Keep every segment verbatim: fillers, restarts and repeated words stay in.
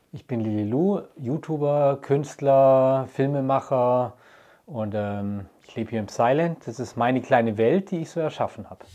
Ich bin Lililu, YouTuber, Künstler, Filmemacher und ähm, ich lebe hier im Silent. Das ist meine kleine Welt, die ich so erschaffen habe.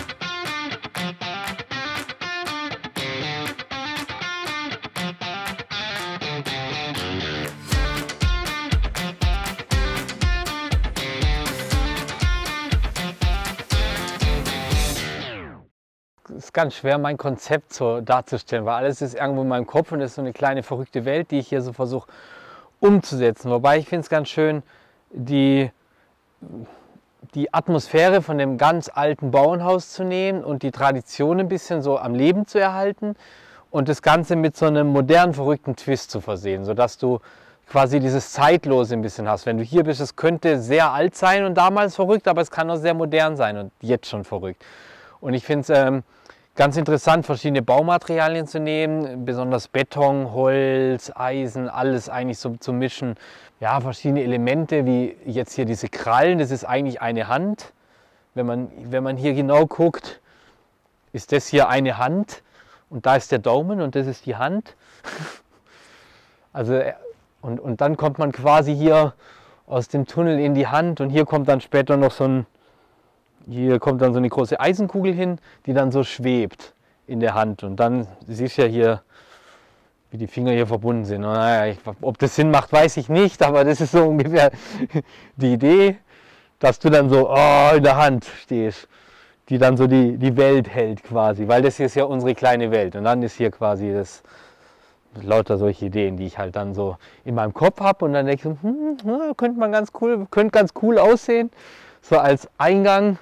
Es ist ganz schwer, mein Konzept so darzustellen, weil alles ist irgendwo in meinem Kopf und es ist so eine kleine verrückte Welt, die ich hier so versuche umzusetzen. Wobei ich finde es ganz schön, die, die Atmosphäre von dem ganz alten Bauernhaus zu nehmen und die Tradition ein bisschen so am Leben zu erhalten und das Ganze mit so einem modernen, verrückten Twist zu versehen, sodass du quasi dieses Zeitlose ein bisschen hast. Wenn du hier bist, es könnte sehr alt sein und damals verrückt, aber es kann auch sehr modern sein und jetzt schon verrückt. Und ich finde es ähm, ganz interessant, verschiedene Baumaterialien zu nehmen, besonders Beton, Holz, Eisen, alles eigentlich so zu mischen. Ja, verschiedene Elemente, wie jetzt hier diese Krallen, das ist eigentlich eine Hand. Wenn man, wenn man hier genau guckt, ist das hier eine Hand und da ist der Daumen und das ist die Hand. Also, und, und dann kommt man quasi hier aus dem Tunnel in die Hand und hier kommt dann später noch so ein Hier kommt dann so eine große Eisenkugel hin, die dann so schwebt in der Hand. Und dann siehst du ja hier, wie die Finger hier verbunden sind. Naja, ich, ob das Sinn macht, weiß ich nicht, aber das ist so ungefähr die Idee, dass du dann so oh, in der Hand stehst, die dann so die, die Welt hält quasi. Weil das hier ist ja unsere kleine Welt. Und dann ist hier quasi das, lauter solche Ideen, die ich halt dann so in meinem Kopf habe. Und dann denke ich, hm, ja, könnte man ganz cool, könnte ganz cool aussehen. So als Eingang.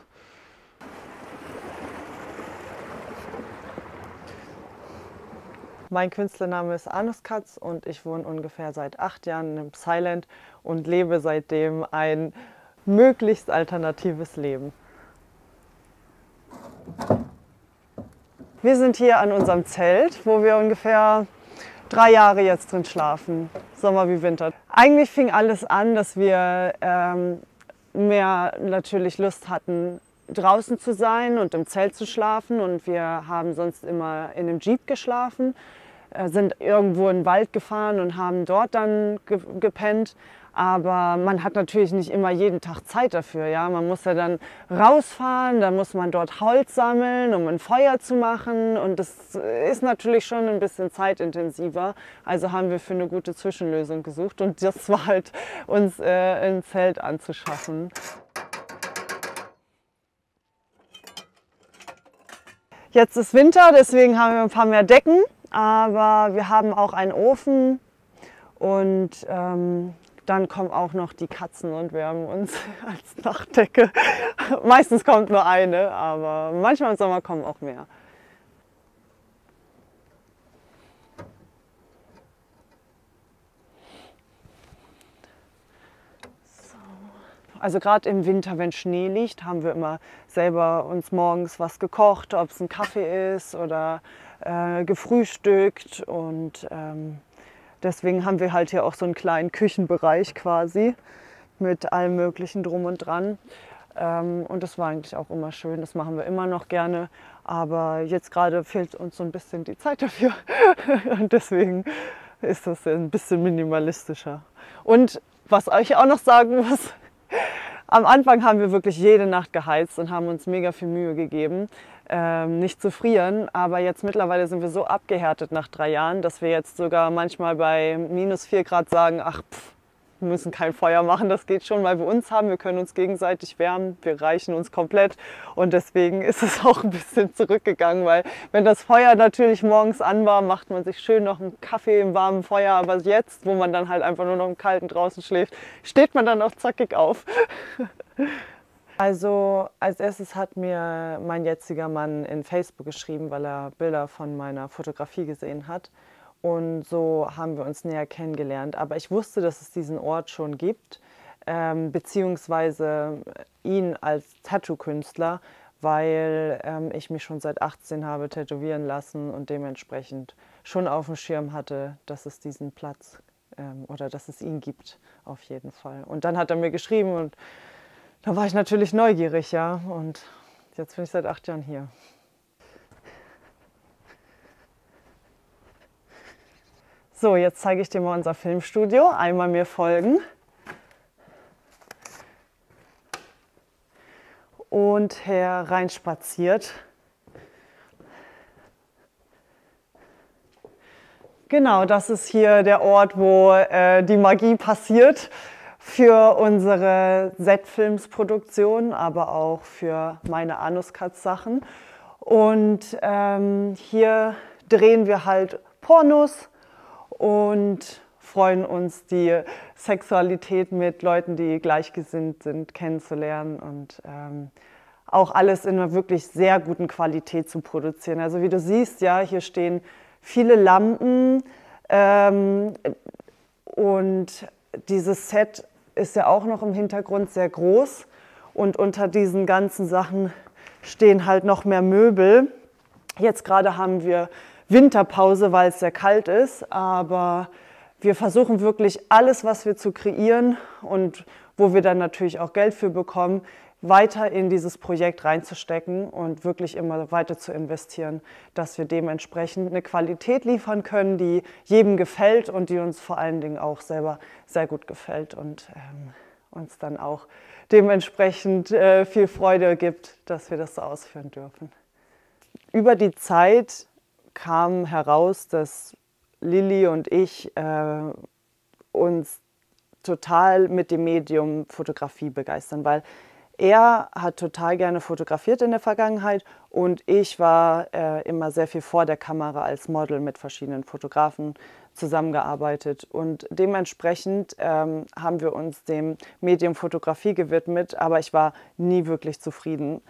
Mein Künstlername ist Anuskatz und ich wohne ungefähr seit acht Jahren im Silent und lebe seitdem ein möglichst alternatives Leben. Wir sind hier an unserem Zelt, wo wir ungefähr drei Jahre jetzt drin schlafen, Sommer wie Winter. Eigentlich fing alles an, dass wir ähm, mehr natürlich Lust hatten, draußen zu sein und im Zelt zu schlafen, und wir haben sonst immer in einem Jeep geschlafen, sind irgendwo in den Wald gefahren und haben dort dann ge gepennt. Aber man hat natürlich nicht immer jeden Tag Zeit dafür. Ja? Man muss ja dann rausfahren, dann muss man dort Holz sammeln, um ein Feuer zu machen. Und das ist natürlich schon ein bisschen zeitintensiver. Also haben wir für eine gute Zwischenlösung gesucht. Und das war halt, uns äh, ein Zelt anzuschaffen. Jetzt ist Winter, deswegen haben wir ein paar mehr Decken. Aber wir haben auch einen Ofen und ähm, dann kommen auch noch die Katzen und wärmen uns als Nachtdecke. Meistens kommt nur eine, aber manchmal im Sommer kommen auch mehr. So. Also gerade im Winter, wenn Schnee liegt, haben wir immer selber uns morgens was gekocht, ob es ein Kaffee ist oder Äh, gefrühstückt, und ähm, deswegen haben wir halt hier auch so einen kleinen Küchenbereich quasi mit allem Möglichen drum und dran. Ähm, und das war eigentlich auch immer schön, das machen wir immer noch gerne, aber jetzt gerade fehlt uns so ein bisschen die Zeit dafür und deswegen ist das ein bisschen minimalistischer. Und was ich auch noch sagen muss, am Anfang haben wir wirklich jede Nacht geheizt und haben uns mega viel Mühe gegeben, ähm, nicht zu frieren. Aber jetzt mittlerweile sind wir so abgehärtet nach drei Jahren, dass wir jetzt sogar manchmal bei minus vier Grad sagen, ach, pff, wir müssen kein Feuer machen, das geht schon, weil wir uns haben, wir können uns gegenseitig wärmen, wir reichen uns komplett. Und deswegen ist es auch ein bisschen zurückgegangen, weil wenn das Feuer natürlich morgens an war, macht man sich schön noch einen Kaffee im warmen Feuer. Aber jetzt, wo man dann halt einfach nur noch im Kalten draußen schläft, steht man dann auch zackig auf. Also als erstes hat mir mein jetziger Mann in Facebook geschrieben, weil er Bilder von meiner Fotografie gesehen hat. Und so haben wir uns näher kennengelernt. Aber ich wusste, dass es diesen Ort schon gibt, ähm, beziehungsweise ihn als Tattoo-Künstler, weil ähm, ich mich schon seit achtzehn habe tätowieren lassen und dementsprechend schon auf dem Schirm hatte, dass es diesen Platz ähm, oder dass es ihn gibt, auf jeden Fall. Und dann hat er mir geschrieben und da war ich natürlich neugierig, ja. Und jetzt bin ich seit acht Jahren hier. So, jetzt zeige ich dir mal unser Filmstudio. Einmal mir folgen. Und hereinspaziert. Genau, das ist hier der Ort, wo äh, die Magie passiert für unsere Z-Films-Produktion, aber auch für meine Anus-Katz-Sachen. Und ähm, hier drehen wir halt Pornos und freuen uns, die Sexualität mit Leuten, die gleichgesinnt sind, kennenzulernen und ähm, auch alles in einer wirklich sehr guten Qualität zu produzieren. Also wie du siehst, ja, hier stehen viele Lampen ähm, und dieses Set ist ja auch noch im Hintergrund sehr groß und unter diesen ganzen Sachen stehen halt noch mehr Möbel. Jetzt gerade haben wir Winterpause, weil es sehr kalt ist, aber wir versuchen wirklich alles, was wir zu kreieren und wo wir dann natürlich auch Geld für bekommen, weiter in dieses Projekt reinzustecken und wirklich immer weiter zu investieren, dass wir dementsprechend eine Qualität liefern können, die jedem gefällt und die uns vor allen Dingen auch selber sehr gut gefällt und ähm, uns dann auch dementsprechend äh, viel Freude gibt, dass wir das so ausführen dürfen. Über die Zeit kam heraus, dass Lilly und ich äh, uns total mit dem Medium Fotografie begeistern, weil er hat total gerne fotografiert in der Vergangenheit und ich war äh, immer sehr viel vor der Kamera als Model mit verschiedenen Fotografen zusammengearbeitet und dementsprechend ähm, haben wir uns dem Medium Fotografie gewidmet, aber ich war nie wirklich zufrieden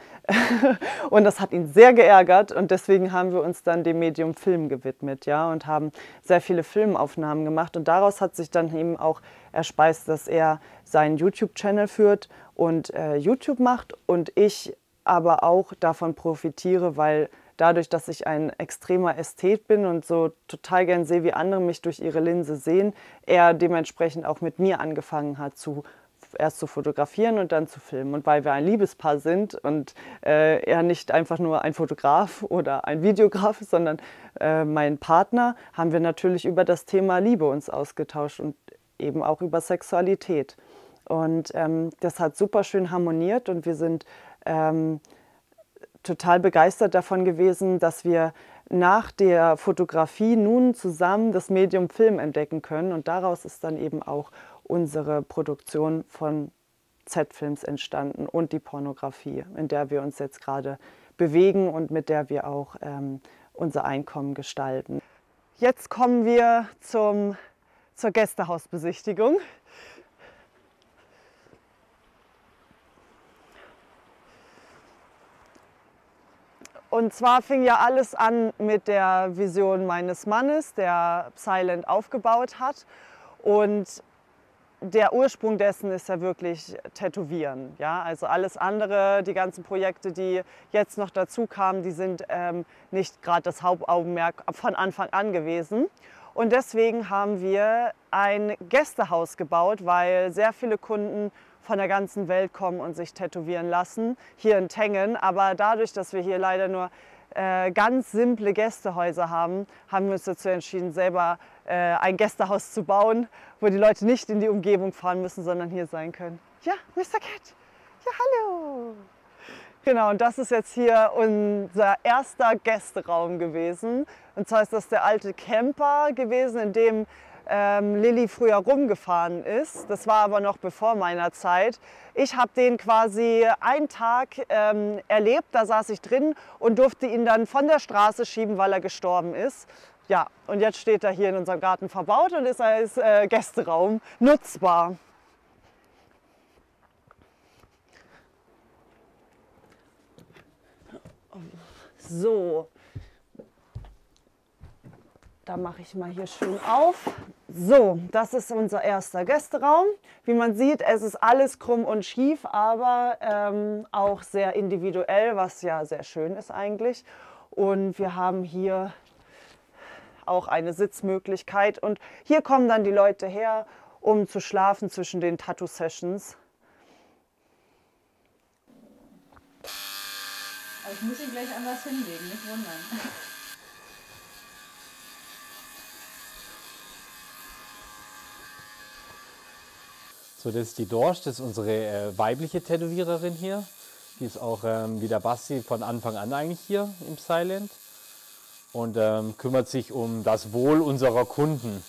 und das hat ihn sehr geärgert und deswegen haben wir uns dann dem Medium Film gewidmet, ja, und haben sehr viele Filmaufnahmen gemacht und daraus hat sich dann eben auch erspeist, dass er seinen YouTube-Channel führt und äh, YouTube macht und ich aber auch davon profitiere, weil dadurch, dass ich ein extremer Ästhet bin und so total gern sehe, wie andere mich durch ihre Linse sehen, er dementsprechend auch mit mir angefangen hat, zu, erst zu fotografieren und dann zu filmen. Und weil wir ein Liebespaar sind und äh, er nicht einfach nur ein Fotograf oder ein Videograf ist, sondern äh, mein Partner, haben wir natürlich über das Thema Liebe uns ausgetauscht und eben auch über Sexualität. Und ähm, das hat super schön harmoniert und wir sind ähm, total begeistert davon gewesen, dass wir nach der Fotografie nun zusammen das Medium Film entdecken können. Und daraus ist dann eben auch unsere Produktion von Z-Films entstanden und die Pornografie, in der wir uns jetzt gerade bewegen und mit der wir auch ähm, unser Einkommen gestalten. Jetzt kommen wir zum, zur Gästehausbesichtigung. Und zwar fing ja alles an mit der Vision meines Mannes, der Psyland aufgebaut hat. Und der Ursprung dessen ist ja wirklich Tätowieren. Ja? Also alles andere, die ganzen Projekte, die jetzt noch dazu kamen, die sind ähm, nicht gerade das Hauptaugenmerk von Anfang an gewesen. Und deswegen haben wir ein Gästehaus gebaut, weil sehr viele Kunden von der ganzen Welt kommen und sich tätowieren lassen, hier in Tengen. Aber dadurch, dass wir hier leider nur äh, ganz simple Gästehäuser haben, haben wir uns dazu entschieden, selber äh, ein Gästehaus zu bauen, wo die Leute nicht in die Umgebung fahren müssen, sondern hier sein können. Ja, Mister Cat, ja hallo! Genau, und das ist jetzt hier unser erster Gästeraum gewesen. Und zwar ist das der alte Camper gewesen, in dem ähm, Lilly früher rumgefahren ist. Das war aber noch bevor meiner Zeit. Ich habe den quasi einen Tag ähm, erlebt, da saß ich drin und durfte ihn dann von der Straße schieben, weil er gestorben ist. Ja, und jetzt steht er hier in unserem Garten verbaut und ist als äh, Gästeraum nutzbar. So, da mache ich mal hier schön auf. So, das ist unser erster Gästeraum. Wie man sieht, es ist alles krumm und schief, aber ähm, auch sehr individuell, was ja sehr schön ist eigentlich. Und wir haben hier auch eine Sitzmöglichkeit. Und hier kommen dann die Leute her, um zu schlafen zwischen den Tattoo-Sessions. Aber ich muss ihn gleich anders hinlegen, nicht wundern. So, das ist die Dorsch, das ist unsere äh, weibliche Tätowiererin hier. Die ist auch ähm, wie der Basti von Anfang an eigentlich hier im Silent und ähm, kümmert sich um das Wohl unserer Kunden.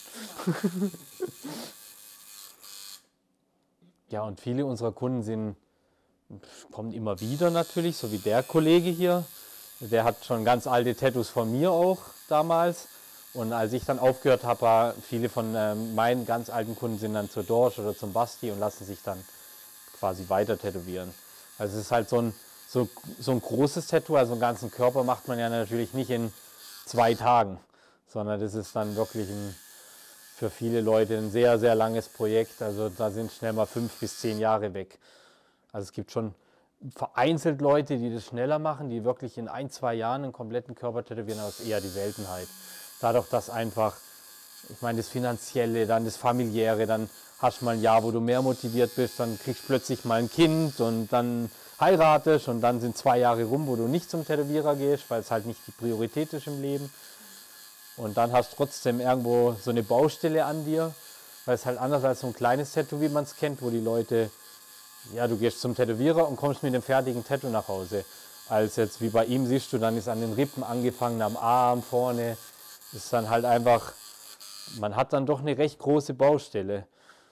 Ja, und viele unserer Kunden sind, kommen immer wieder natürlich, so wie der Kollege hier. Der hat schon ganz alte Tattoos von mir auch damals. Und als ich dann aufgehört habe, war viele von ähm, meinen ganz alten Kunden sind dann zur Dorsch oder zum Basti und lassen sich dann quasi weiter tätowieren. Also es ist halt so ein, so, so ein großes Tattoo, also einen ganzen Körper macht man ja natürlich nicht in zwei Tagen, sondern das ist dann wirklich ein, für viele Leute ein sehr, sehr langes Projekt. Also da sind schnell mal fünf bis zehn Jahre weg. Also es gibt schon vereinzelt Leute, die das schneller machen, die wirklich in ein, zwei Jahren einen kompletten Körper tätowieren, aber das ist eher die Seltenheit. Dadurch, dass einfach, ich meine, das Finanzielle, dann das Familiäre, dann hast du mal ein Jahr, wo du mehr motiviert bist, dann kriegst du plötzlich mal ein Kind und dann heiratest und dann sind zwei Jahre rum, wo du nicht zum Tätowierer gehst, weil es halt nicht die Priorität ist im Leben. Und dann hast du trotzdem irgendwo so eine Baustelle an dir, weil es halt anders als so ein kleines Tattoo, wie man es kennt, wo die Leute, ja, du gehst zum Tätowierer und kommst mit dem fertigen Tattoo nach Hause. Als jetzt wie bei ihm siehst du, dann ist an den Rippen angefangen, am Arm, vorne, ist dann halt einfach, man hat dann doch eine recht große Baustelle.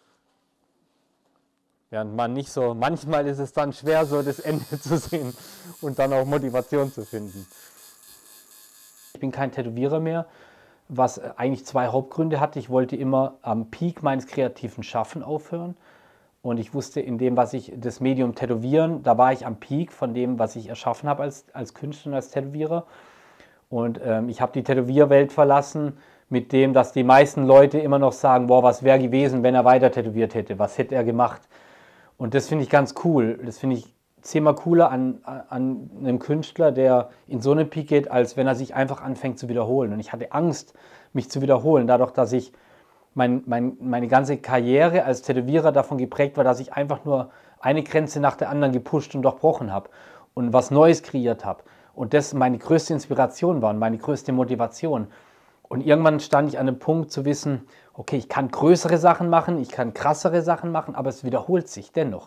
Während man nicht so, manchmal ist es dann schwer, so das Ende zu sehen und dann auch Motivation zu finden. Ich bin kein Tätowierer mehr, was eigentlich zwei Hauptgründe hatte. Ich wollte immer am Peak meines kreativen Schaffen aufhören. Und ich wusste, in dem, was ich, das Medium Tätowieren, da war ich am Peak von dem, was ich erschaffen habe als, als Künstler und als Tätowierer. Und ähm, ich habe die Tätowierwelt verlassen mit dem, dass die meisten Leute immer noch sagen, boah, was wäre gewesen, wenn er weiter tätowiert hätte, was hätte er gemacht. Und das finde ich ganz cool. Das finde ich zehnmal cooler an, an einem Künstler, der in so einen Peak geht, als wenn er sich einfach anfängt zu wiederholen. Und ich hatte Angst, mich zu wiederholen, dadurch, dass ich mein, mein, meine ganze Karriere als Tätowierer davon geprägt war, dass ich einfach nur eine Grenze nach der anderen gepusht und durchbrochen habe und was Neues kreiert habe. Und das meine größte Inspiration war und meine größte Motivation. Und irgendwann stand ich an dem Punkt zu wissen, okay, ich kann größere Sachen machen, ich kann krassere Sachen machen, aber es wiederholt sich dennoch.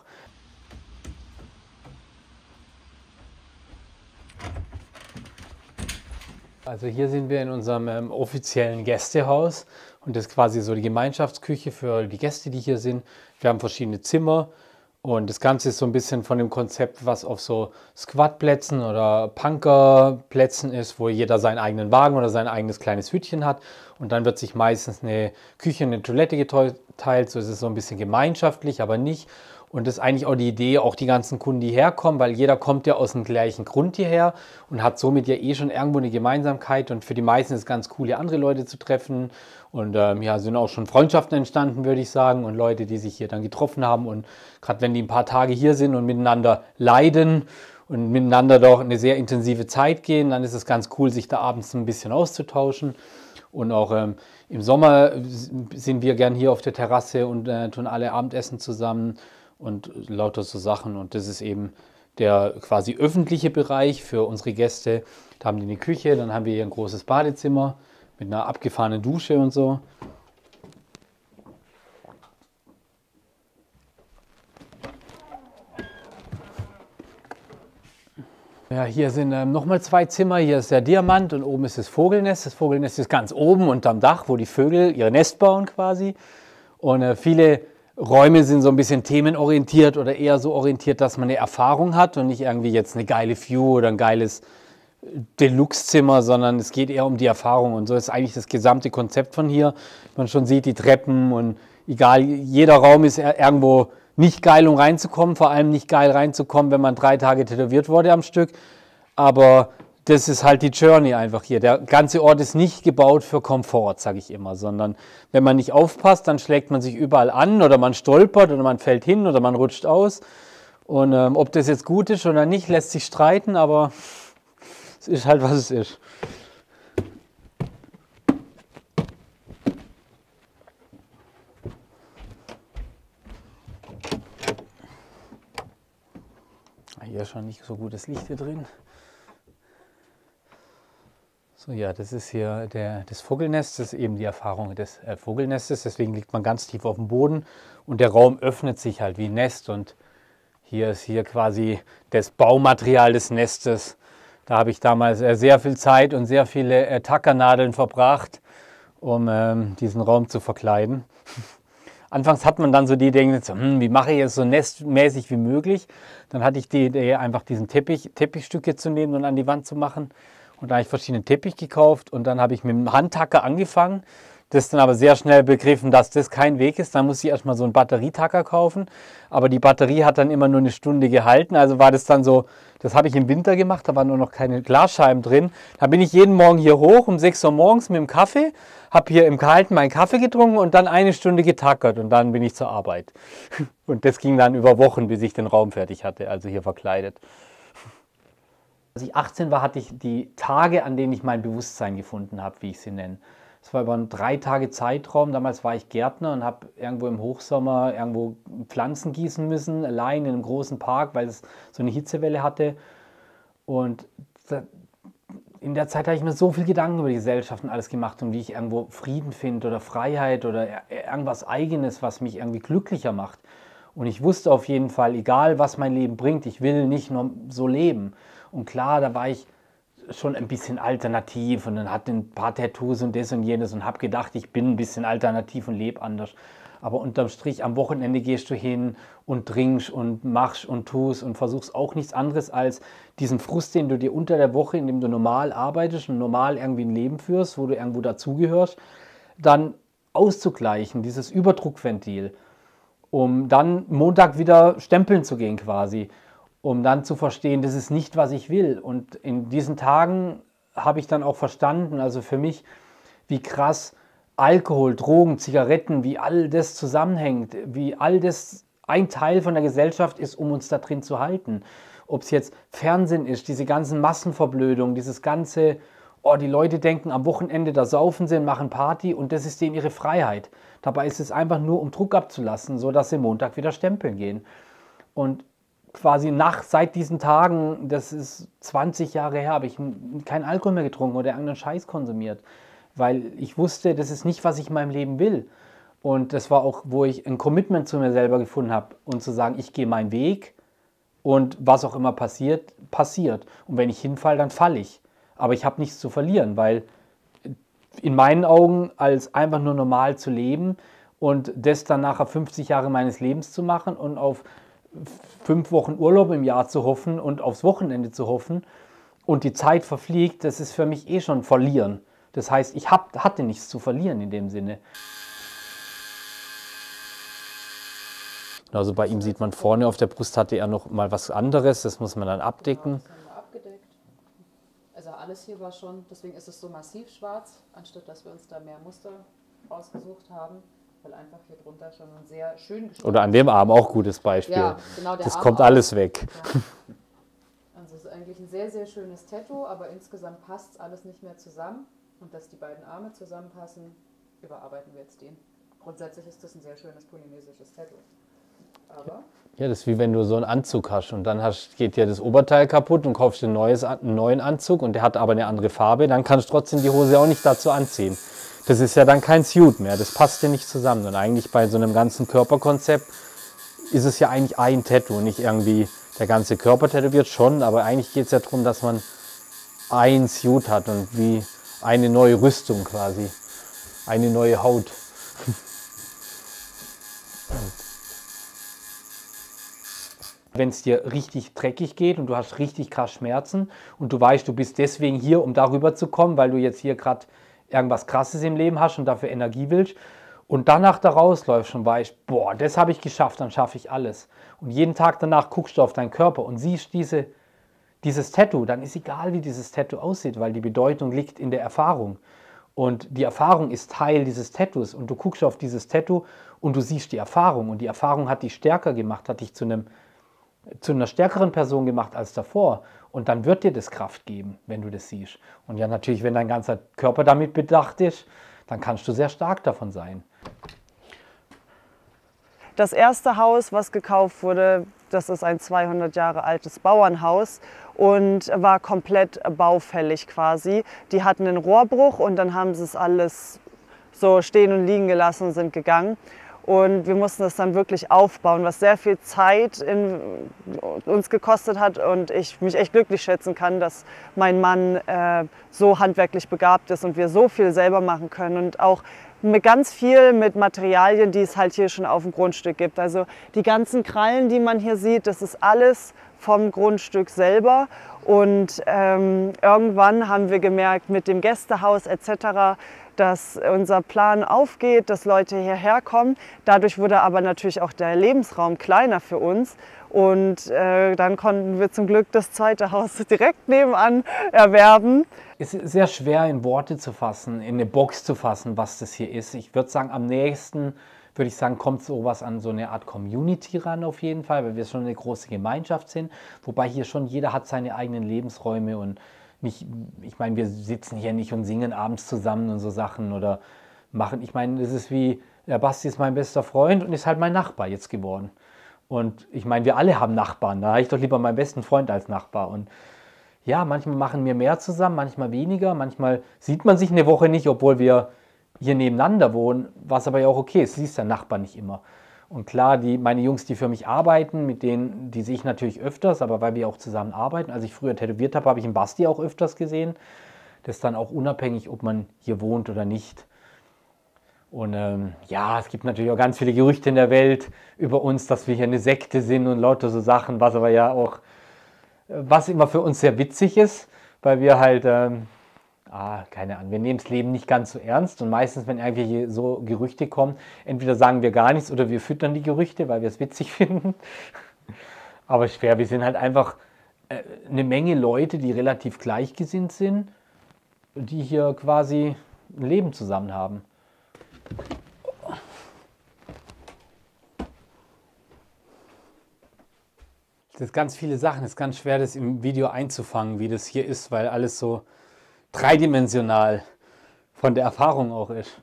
Also hier sind wir in unserem ähm, offiziellen Gästehaus und das ist quasi so die Gemeinschaftsküche für die Gäste, die hier sind. Wir haben verschiedene Zimmer und das Ganze ist so ein bisschen von dem Konzept, was auf so Squatplätzen oder Punkerplätzen ist, wo jeder seinen eigenen Wagen oder sein eigenes kleines Hütchen hat und dann wird sich meistens eine Küche und eine Toilette geteilt, so ist es so ein bisschen gemeinschaftlich, aber nicht. Und das ist eigentlich auch die Idee, auch die ganzen Kunden, die herkommen, weil jeder kommt ja aus dem gleichen Grund hierher und hat somit ja eh schon irgendwo eine Gemeinsamkeit. Und für die meisten ist es ganz cool, hier andere Leute zu treffen. Und ähm, ja, sind auch schon Freundschaften entstanden, würde ich sagen. Und Leute, die sich hier dann getroffen haben. Und gerade wenn die ein paar Tage hier sind und miteinander leiden und miteinander doch eine sehr intensive Zeit gehen, dann ist es ganz cool, sich da abends ein bisschen auszutauschen. Und auch ähm, im Sommer sind wir gern hier auf der Terrasse und äh, tun alle Abendessen zusammen. Und lauter so Sachen. Und das ist eben der quasi öffentliche Bereich für unsere Gäste. Da haben die eine Küche, dann haben wir hier ein großes Badezimmer mit einer abgefahrenen Dusche und so. Ja, hier sind ähm, nochmal zwei Zimmer. Hier ist der Diamant und oben ist das Vogelnest. Das Vogelnest ist ganz oben unterm Dach, wo die Vögel ihr Nest bauen quasi. Und äh, viele Räume sind so ein bisschen themenorientiert oder eher so orientiert, dass man eine Erfahrung hat und nicht irgendwie jetzt eine geile View oder ein geiles Deluxe-Zimmer, sondern es geht eher um die Erfahrung. Und so ist eigentlich das gesamte Konzept von hier. Man schon sieht die Treppen und egal, jeder Raum ist irgendwo nicht geil, um reinzukommen. Vor allem nicht geil reinzukommen, wenn man drei Tage tätowiert wurde am Stück. Aber das ist halt die Journey einfach hier. Der ganze Ort ist nicht gebaut für Komfort, sage ich immer, sondern wenn man nicht aufpasst, dann schlägt man sich überall an oder man stolpert oder man fällt hin oder man rutscht aus. Und ähm, ob das jetzt gut ist oder nicht, lässt sich streiten, aber es ist halt, was es ist. Hier ist schon nicht so gutes Licht hier drin. So, ja, das ist hier der, das Vogelnest, das ist eben die Erfahrung des äh, Vogelnestes, deswegen liegt man ganz tief auf dem Boden und der Raum öffnet sich halt wie ein Nest und hier ist hier quasi das Baumaterial des Nestes. Da habe ich damals äh, sehr viel Zeit und sehr viele äh, Tackernadeln verbracht, um ähm, diesen Raum zu verkleiden. Anfangs hat man dann so die Idee, so, hm, wie mache ich es so nestmäßig wie möglich. Dann hatte ich die Idee, einfach diesen Teppich, Teppichstücke zu nehmen und an die Wand zu machen. Und da habe ich verschiedene Teppich gekauft und dann habe ich mit dem Handtacker angefangen. Das dann aber sehr schnell begriffen, dass das kein Weg ist. Dann muss ich erstmal so einen Batterietacker kaufen. Aber die Batterie hat dann immer nur eine Stunde gehalten. Also war das dann so, das habe ich im Winter gemacht, da waren nur noch keine Glasscheiben drin. Da bin ich jeden Morgen hier hoch um sechs Uhr morgens mit dem Kaffee, habe hier im Kalten meinen Kaffee getrunken und dann eine Stunde getackert und dann bin ich zur Arbeit. Und das ging dann über Wochen, bis ich den Raum fertig hatte, also hier verkleidet. Als ich achtzehn war, hatte ich die Tage, an denen ich mein Bewusstsein gefunden habe, wie ich sie nenne. Es war über einen drei Tage Zeitraum. Damals war ich Gärtner und habe irgendwo im Hochsommer irgendwo Pflanzen gießen müssen, allein in einem großen Park, weil es so eine Hitzewelle hatte. Und in der Zeit habe ich mir so viel Gedanken über die Gesellschaft und alles gemacht und wie ich irgendwo Frieden finde oder Freiheit oder irgendwas Eigenes, was mich irgendwie glücklicher macht. Und ich wusste auf jeden Fall, egal was mein Leben bringt, ich will nicht nur so leben. Und klar, da war ich schon ein bisschen alternativ und dann hatte ein paar Tattoos und das und jenes und habe gedacht, ich bin ein bisschen alternativ und lebe anders. Aber unterm Strich, am Wochenende gehst du hin und trinkst und machst und tust und versuchst auch nichts anderes als diesen Frust, den du dir unter der Woche, in dem du normal arbeitest und normal irgendwie ein Leben führst, wo du irgendwo dazugehörst, dann auszugleichen, dieses Überdruckventil, um dann Montag wieder stempeln zu gehen quasi. Um dann zu verstehen, das ist nicht, was ich will. Und in diesen Tagen habe ich dann auch verstanden, also für mich, wie krass Alkohol, Drogen, Zigaretten, wie all das zusammenhängt, wie all das ein Teil von der Gesellschaft ist, um uns da drin zu halten. Ob es jetzt Fernsehen ist, diese ganzen Massenverblödungen, dieses ganze, oh, die Leute denken am Wochenende, da saufen sie und machen Party und das ist denen ihre Freiheit. Dabei ist es einfach nur, um Druck abzulassen, sodass sie Montag wieder stempeln gehen. Und quasi nach, seit diesen Tagen, das ist zwanzig Jahre her, habe ich keinen Alkohol mehr getrunken oder irgendeinen Scheiß konsumiert, weil ich wusste, das ist nicht, was ich in meinem Leben will. Und das war auch, wo ich ein Commitment zu mir selber gefunden habe und zu sagen, ich gehe meinen Weg und was auch immer passiert, passiert. Und wenn ich hinfalle, dann falle ich. Aber ich habe nichts zu verlieren, weil in meinen Augen als einfach nur normal zu leben und das dann nachher fünfzig Jahre meines Lebens zu machen und auf fünf Wochen Urlaub im Jahr zu hoffen und aufs Wochenende zu hoffen und die Zeit verfliegt, das ist für mich eh schon verlieren. Das heißt, ich hab, hatte nichts zu verlieren in dem Sinne. Also bei ihm sieht man vorne auf der Brust hatte er noch mal was anderes, das muss man dann abdecken. Genau, das haben wir abgedeckt. Also alles hier war schon, deswegen ist es so massiv schwarz, anstatt dass wir uns da mehr Muster ausgesucht haben. Weil einfach hier drunter schon ein sehr schön gestochen. Oder an dem Arm auch gutes Beispiel. Ja, genau, der das Arm kommt auch. alles weg. Ja. Also es ist eigentlich ein sehr, sehr schönes Tattoo, aber insgesamt passt alles nicht mehr zusammen. Und dass die beiden Arme zusammenpassen, überarbeiten wir jetzt den. Grundsätzlich ist das ein sehr schönes polynesisches Tattoo. Aber ja, das ist wie wenn du so einen Anzug hast und dann hast, geht dir das Oberteil kaputt und kaufst dir ein neues, einen neuen Anzug und der hat aber eine andere Farbe, dann kannst du trotzdem die Hose auch nicht dazu anziehen. Das ist ja dann kein Suit mehr, das passt ja nicht zusammen. Und eigentlich bei so einem ganzen Körperkonzept ist es ja eigentlich ein Tattoo, nicht irgendwie der ganze Körper tätowiert schon, aber eigentlich geht es ja darum, dass man ein Suit hat und wie eine neue Rüstung quasi, eine neue Haut. Wenn es dir richtig dreckig geht und du hast richtig krass Schmerzen und du weißt, du bist deswegen hier, um darüber zu kommen, weil du jetzt hier gerade irgendwas Krasses im Leben hast und dafür Energie willst und danach da rausläufst und weißt, boah, das habe ich geschafft, dann schaffe ich alles. Und jeden Tag danach guckst du auf deinen Körper und siehst diese, dieses Tattoo, dann ist egal, wie dieses Tattoo aussieht, weil die Bedeutung liegt in der Erfahrung. Und die Erfahrung ist Teil dieses Tattoos und du guckst auf dieses Tattoo und du siehst die Erfahrung und die Erfahrung hat dich stärker gemacht, hat dich zu einem zu einer stärkeren Person gemacht als davor. Und dann wird dir das Kraft geben, wenn du das siehst. Und ja, natürlich, wenn dein ganzer Körper damit bedacht ist, dann kannst du sehr stark davon sein. Das erste Haus, was gekauft wurde, Das ist ein zweihundert Jahre altes Bauernhaus und war komplett baufällig quasi. Die hatten einen Rohrbruch und dann haben sie es alles so stehen und liegen gelassen und sind gegangen. Und wir mussten das dann wirklich aufbauen, was sehr viel Zeit in uns gekostet hat. Und ich mich echt glücklich schätzen kann, dass mein Mann äh, so handwerklich begabt ist und wir so viel selber machen können. Und auch mit ganz viel mit Materialien, die es halt hier schon auf dem Grundstück gibt. Also die ganzen Krallen, die man hier sieht, das ist alles vom Grundstück selber. Und ähm, irgendwann haben wir gemerkt, mit dem Gästehaus et cetera, dass unser Plan aufgeht, dass Leute hierher kommen. Dadurch wurde aber natürlich auch der Lebensraum kleiner für uns. Und äh, dann konnten wir zum Glück das zweite Haus direkt nebenan erwerben. Es ist sehr schwer in Worte zu fassen, in eine Box zu fassen, was das hier ist. Ich würde sagen, am nächsten, würde ich sagen, kommt sowas an so eine Art Community ran auf jeden Fall, weil wir schon eine große Gemeinschaft sind. Wobei hier schon jeder hat seine eigenen Lebensräume und nicht, ich meine, wir sitzen hier nicht und singen abends zusammen und so Sachen oder machen. Ich meine, das ist wie, der Basti ist mein bester Freund und ist halt mein Nachbar jetzt geworden. Und ich meine, wir alle haben Nachbarn. Da habe ich doch lieber meinen besten Freund als Nachbar. Und ja, manchmal machen wir mehr zusammen, manchmal weniger. Manchmal sieht man sich eine Woche nicht, obwohl wir hier nebeneinander wohnen, was aber ja auch okay ist. Siehst der Nachbar nicht immer. Und klar, die, meine Jungs, die für mich arbeiten, mit denen, die sehe ich natürlich öfters, aber weil wir auch zusammen arbeiten. Als ich früher tätowiert habe, habe ich den Basti auch öfters gesehen. Das ist dann auch unabhängig, ob man hier wohnt oder nicht. Und ähm, ja, es gibt natürlich auch ganz viele Gerüchte in der Welt über uns, dass wir hier eine Sekte sind und lauter so Sachen, was aber ja auch, was immer für uns sehr witzig ist, weil wir halt, ähm, ah, keine Ahnung, wir nehmen das Leben nicht ganz so ernst und meistens, wenn irgendwelche so Gerüchte kommen, entweder sagen wir gar nichts oder wir füttern die Gerüchte, weil wir es witzig finden. Aber schwer, wir sind halt einfach äh, eine Menge Leute, die relativ gleichgesinnt sind, die hier quasi ein Leben zusammen haben. Das sind ganz viele Sachen, es ist ganz schwer, das im Video einzufangen, wie das hier ist, weil alles so dreidimensional von der Erfahrung auch ist.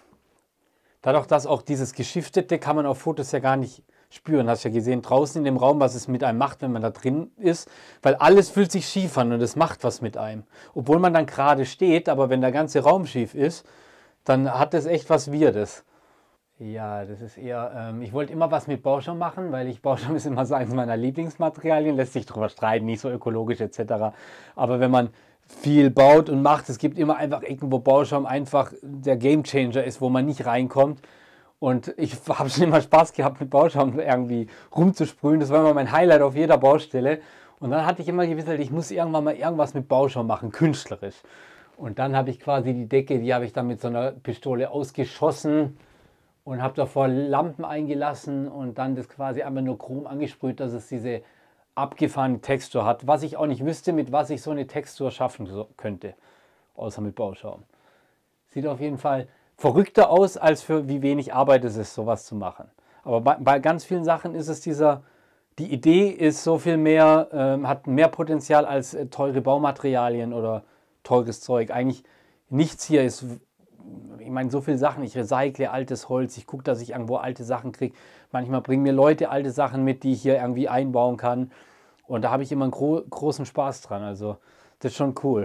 Dadurch, dass auch dieses Geschiftete kann man auf Fotos ja gar nicht spüren. Hast ja gesehen, draußen in dem Raum, was es mit einem macht, wenn man da drin ist, weil alles fühlt sich schief an und es macht was mit einem. Obwohl man dann gerade steht, aber wenn der ganze Raum schief ist, dann hat das echt was Weirdes. Ja, das ist eher, ähm, ich wollte immer was mit Bauschaum machen, weil ich, Bauschaum ist immer so eins meiner Lieblingsmaterialien, lässt sich drüber streiten, nicht so ökologisch et cetera. Aber wenn man viel baut und macht, es gibt immer einfach Ecken, wo Bauschaum einfach der Gamechanger ist, wo man nicht reinkommt. Und ich habe schon immer Spaß gehabt, mit Bauschaum irgendwie rumzusprühen. Das war immer mein Highlight auf jeder Baustelle. Und dann hatte ich immer gewusst, ich muss irgendwann mal irgendwas mit Bauschaum machen, künstlerisch. Und dann habe ich quasi die Decke, die habe ich dann mit so einer Pistole ausgeschossen und habe davor Lampen eingelassen und dann das quasi einfach nur chrom angesprüht, dass es diese abgefahrene Textur hat. Was ich auch nicht wüsste, mit was ich so eine Textur schaffen könnte, außer mit Bauschaum. Sieht auf jeden Fall verrückter aus, als für wie wenig Arbeit es ist, sowas zu machen. Aber bei, bei ganz vielen Sachen ist es dieser, die Idee ist so viel mehr, ähm, hat mehr Potenzial als äh, teure Baumaterialien oder teures Zeug. Eigentlich nichts hier ist, ich meine, so viele Sachen. Ich recycle altes Holz, ich gucke, dass ich irgendwo alte Sachen kriege. Manchmal bringen mir Leute alte Sachen mit, die ich hier irgendwie einbauen kann. Und da habe ich immer einen gro großen Spaß dran. Also das ist schon cool.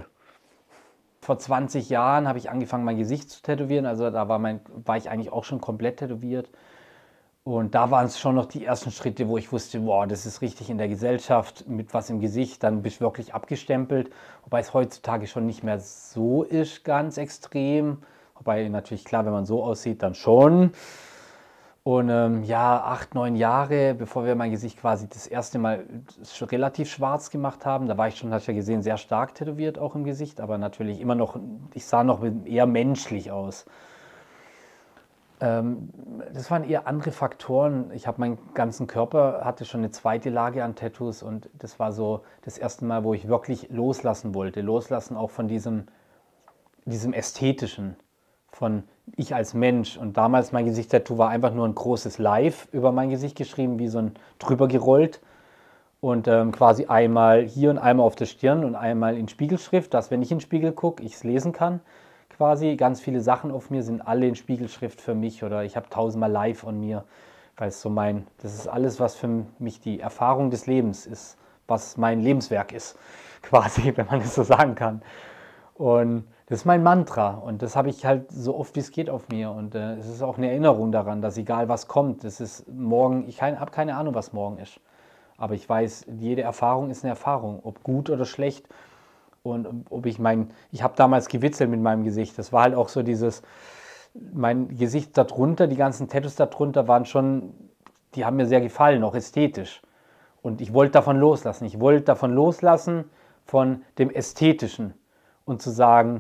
Vor zwanzig Jahren habe ich angefangen, mein Gesicht zu tätowieren. Also da war, mein, war ich eigentlich auch schon komplett tätowiert. Und da waren es schon noch die ersten Schritte, wo ich wusste, wow, das ist richtig in der Gesellschaft mit was im Gesicht. Dann bist du wirklich abgestempelt. Wobei es heutzutage schon nicht mehr so ist, ganz extrem. Wobei natürlich klar, wenn man so aussieht, dann schon. Und ähm, ja, acht, neun Jahre, bevor wir mein Gesicht quasi das erste Mal relativ schwarz gemacht haben, da war ich schon, hast du ja gesehen, sehr stark tätowiert auch im Gesicht, aber natürlich immer noch, ich sah noch eher menschlich aus. Ähm, das waren eher andere Faktoren. Ich habe meinen ganzen Körper, hatte schon eine zweite Lage an Tattoos und das war so das erste Mal, wo ich wirklich loslassen wollte. Loslassen auch von diesem, diesem Ästhetischen. Von ich als Mensch. Und damals mein Gesichtstattoo war einfach nur ein großes Live über mein Gesicht geschrieben, wie so ein drüber gerollt. Und ähm, quasi einmal hier und einmal auf der Stirn und einmal in Spiegelschrift, dass wenn ich in den Spiegel gucke, ich es lesen kann. Quasi ganz viele Sachen auf mir sind alle in Spiegelschrift für mich oder ich habe tausendmal Live an mir, Weil es so mein, das ist alles, was für mich die Erfahrung des Lebens ist, was mein Lebenswerk ist, quasi, wenn man das so sagen kann. Und das ist mein Mantra und das habe ich halt so oft wie es geht auf mir und äh, es ist auch eine Erinnerung daran, dass egal was kommt, es ist morgen, ich habe keine Ahnung, was morgen ist, aber ich weiß, jede Erfahrung ist eine Erfahrung, ob gut oder schlecht und ob ich mein, ich habe damals gewitzelt mit meinem Gesicht, das war halt auch so dieses, mein Gesicht darunter, die ganzen Tattoos darunter waren schon, die haben mir sehr gefallen, auch ästhetisch und ich wollte davon loslassen, ich wollte davon loslassen von dem Ästhetischen. Und zu sagen,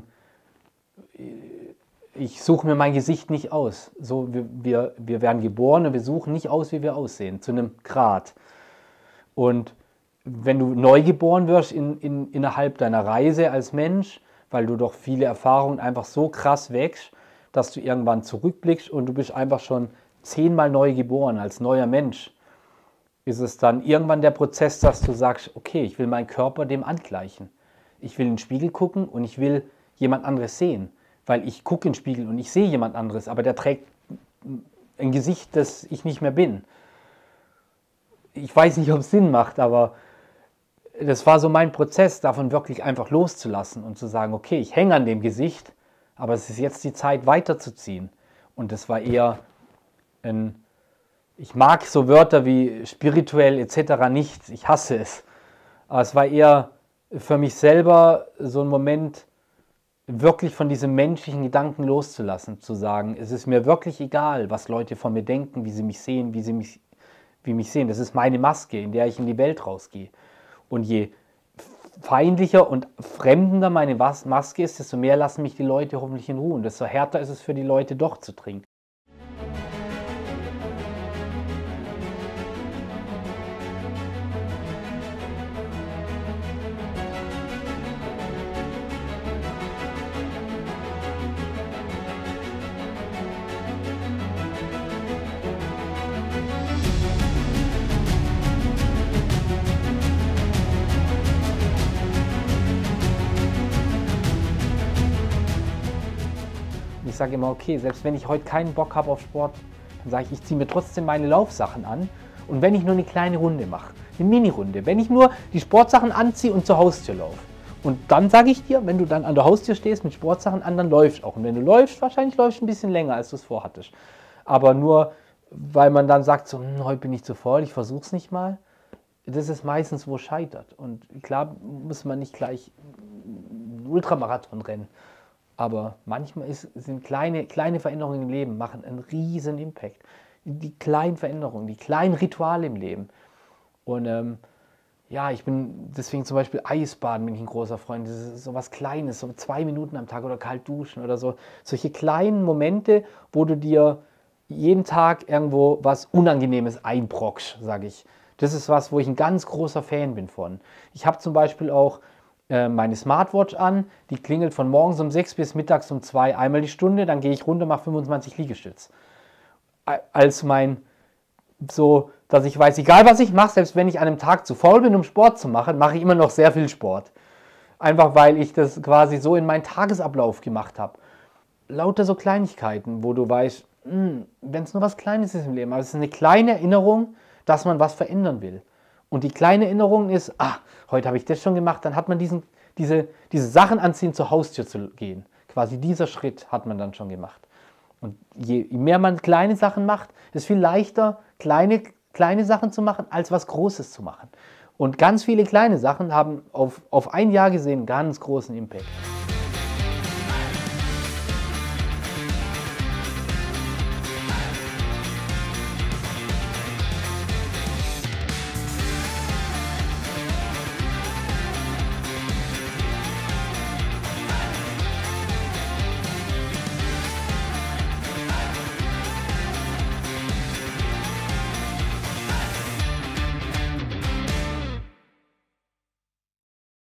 ich suche mir mein Gesicht nicht aus. So, wir, wir, wir werden geboren und wir suchen nicht aus, wie wir aussehen, zu einem Grad. Und wenn du neu geboren wirst in, in, innerhalb deiner Reise als Mensch, weil du doch viele Erfahrungen einfach so krass wächst, dass du irgendwann zurückblickst und du bist einfach schon zehnmal neu geboren als neuer Mensch, ist es dann irgendwann der Prozess, dass du sagst, okay, ich will meinen Körper dem angleichen. Ich will in den Spiegel gucken und ich will jemand anderes sehen, weil ich gucke in den Spiegel und ich sehe jemand anderes, aber der trägt ein Gesicht, das ich nicht mehr bin. Ich weiß nicht, ob es Sinn macht, aber das war so mein Prozess, davon wirklich einfach loszulassen und zu sagen, okay, ich hänge an dem Gesicht, aber es ist jetzt die Zeit weiterzuziehen. Und das war eher ein, ich mag so Wörter wie spirituell et cetera nicht, ich hasse es, aber es war eher für mich selber so ein Moment, wirklich von diesem menschlichen Gedanken loszulassen, zu sagen, es ist mir wirklich egal, was Leute von mir denken, wie sie mich sehen, wie sie mich, wie mich sehen. Das ist meine Maske, in der ich in die Welt rausgehe. Und je feindlicher und fremdender meine Maske ist, desto mehr lassen mich die Leute hoffentlich in Ruhe. Und desto härter ist es für die Leute doch zu trinken. Ich sage immer, okay, selbst wenn ich heute keinen Bock habe auf Sport, dann sage ich, ich ziehe mir trotzdem meine Laufsachen an. Und wenn ich nur eine kleine Runde mache, eine Mini-Runde, wenn ich nur die Sportsachen anziehe und zur Haustür laufe. Und dann sage ich dir, wenn du dann an der Haustür stehst mit Sportsachen an, dann läufst auch. Und wenn du läufst, wahrscheinlich läufst du ein bisschen länger, als du es vorhattest. Aber nur, weil man dann sagt, so, hm, heute bin ich zu faul, ich versuche es nicht mal. Das ist meistens, wo es scheitert. Und klar muss man nicht gleich einen Ultramarathon rennen. Aber manchmal ist, sind kleine, kleine Veränderungen im Leben, machen einen riesen Impact. Die kleinen Veränderungen, die kleinen Rituale im Leben. Und ähm, ja, ich bin deswegen zum Beispiel Eisbaden, bin ich ein großer Freund. Das ist so was Kleines, so zwei Minuten am Tag oder kalt duschen oder so. Solche kleinen Momente, wo du dir jeden Tag irgendwo was Unangenehmes einbrockst, sage ich. Das ist was, wo ich ein ganz großer Fan bin von. Ich habe zum Beispiel auch meine Smartwatch an, die klingelt von morgens um sechs bis mittags um zwei einmal die Stunde, dann gehe ich runter, mache fünfundzwanzig Liegestütz. Als mein, so, dass ich weiß, egal was ich mache, selbst wenn ich an einem Tag zu faul bin, um Sport zu machen, mache ich immer noch sehr viel Sport. Einfach weil ich das quasi so in meinen Tagesablauf gemacht habe. Lauter so Kleinigkeiten, wo du weißt, wenn es nur was Kleines ist im Leben, aber es ist eine kleine Erinnerung, dass man was verändern will. Und die kleine Erinnerung ist, ah, heute habe ich das schon gemacht, dann hat man diesen, diese, diese Sachen anziehen, zur Haustür zu gehen. Quasi dieser Schritt hat man dann schon gemacht. Und je mehr man kleine Sachen macht, ist es viel leichter, kleine, kleine Sachen zu machen, als was Großes zu machen. Und ganz viele kleine Sachen haben auf, auf ein Jahr gesehen einen ganz großen Impact.